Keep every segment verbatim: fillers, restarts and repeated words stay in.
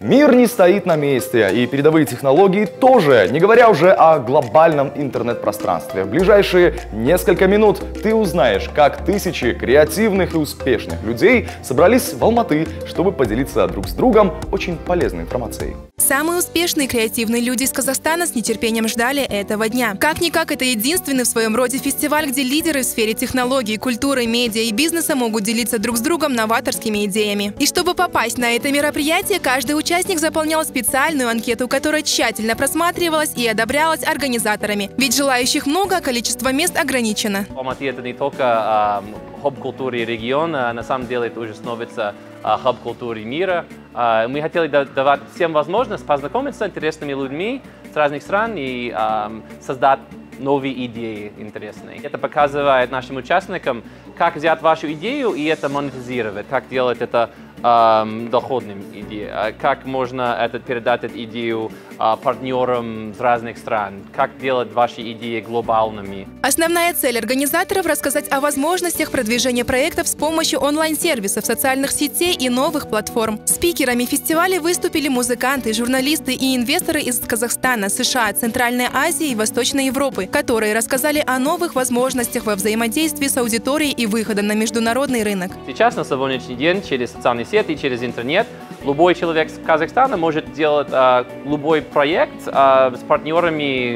Мир не стоит на месте, и передовые технологии тоже, не говоря уже о глобальном интернет-пространстве. В ближайшие несколько минут ты узнаешь, как тысячи креативных и успешных людей собрались в Алматы, чтобы поделиться друг с другом очень полезной информацией. Самые успешные креативные люди из Казахстана с нетерпением ждали этого дня. Как-никак, это единственный в своем роде фестиваль, где лидеры в сфере технологий, культуры, медиа и бизнеса могут делиться друг с другом новаторскими идеями. И чтобы попасть на это мероприятие, каждый участник заполнял специальную анкету, которая тщательно просматривалась и одобрялась организаторами. Ведь желающих много, а количество мест ограничено. Алматы — это не только хаб культуры региона, на самом деле это уже становится хаб культуры мира. Мы хотели давать всем возможность познакомиться с интересными людьми с разных стран и создать новые идеи интересные. Это показывает нашим участникам, как взять вашу идею и это монетизировать, как делать это э, доходным идеей, как можно это, передать эту идею э, партнерам с разных стран, как делать ваши идеи глобальными. Основная цель организаторов – рассказать о возможностях продвижения проектов с помощью онлайн-сервисов, социальных сетей и новых платформ. Спикерами фестиваля выступили музыканты, журналисты и инвесторы из Казахстана, США, Центральной Азии и Восточной Европы, которые рассказали о новых возможностях во взаимодействии с аудиторией и выхода на международный рынок. Сейчас, на сегодняшний день, через социальные сети, через интернет, любой человек с Казахстана может делать а, любой проект а, с партнерами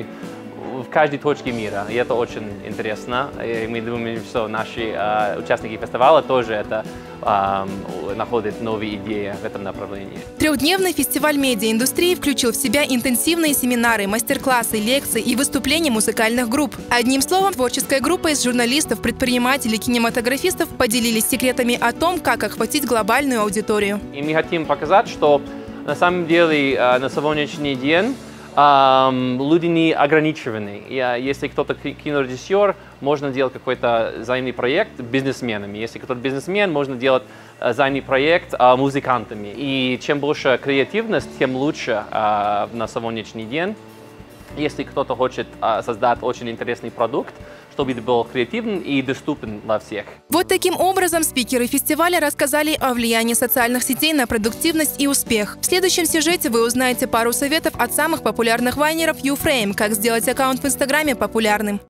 в каждой точке мира. И это очень интересно. И мы думаем, что наши а, участники фестиваля тоже это, а, находят новые идеи в этом направлении. Трехдневный фестиваль медиаиндустрии включил в себя интенсивные семинары, мастер-классы, лекции и выступления музыкальных групп. Одним словом, творческая группа из журналистов, предпринимателей, кинематографистов поделились секретами о том, как охватить глобальную аудиторию. И мы хотим показать, что на самом деле на сегодняшний день Um, люди не ограничены. Если кто-то кинорежиссер, можно делать какой-то взаимный проект с бизнесменами. Если кто-то бизнесмен, можно делать взаимный проект с музыкантами. И чем больше креативность, тем лучше uh, на сегодняшний день. Если кто-то хочет uh, создать очень интересный продукт, чтобы это был креативен и доступен для всех. Вот таким образом спикеры фестиваля рассказали о влиянии социальных сетей на продуктивность и успех. В следующем сюжете вы узнаете пару советов от самых популярных вайнеров YouFrame, как сделать аккаунт в Инстаграме популярным.